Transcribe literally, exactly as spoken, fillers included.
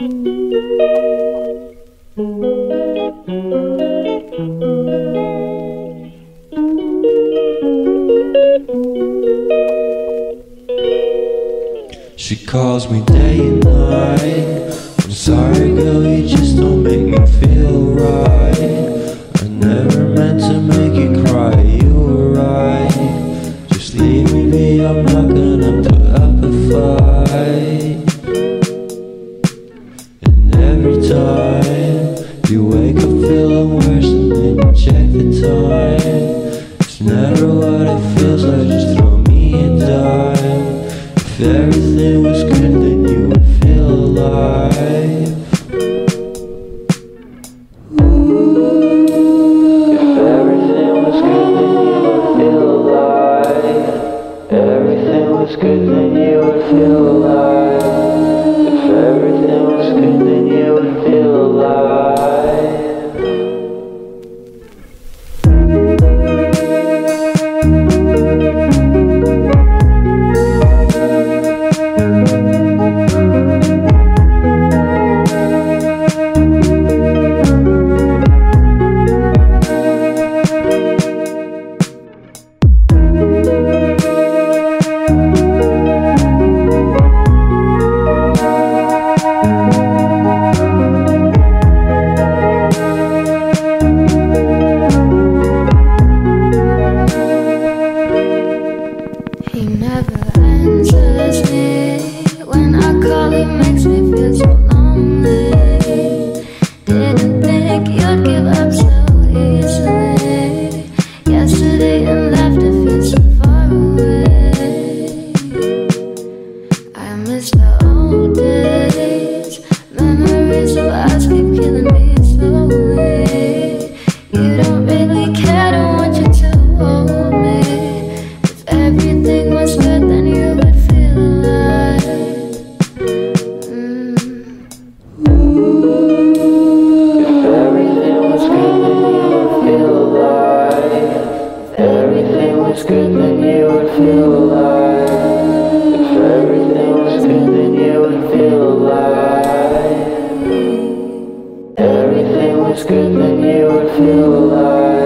She calls me day and night. I'm sorry girl, you just don't make me feel right. I never meant to make you cry, you were right. Just leave me be, I'm not gonna put up a fight. And every time you wake up feeling worse and then you check the time. It's never what it feels like, just throw me a dime. If everything was good, then you would feel alive. If everything was good, then you would feel alive. Everything was good, then you would feel alive. If everything was good, then you would feel alive. Everything was good, then you would feel alive.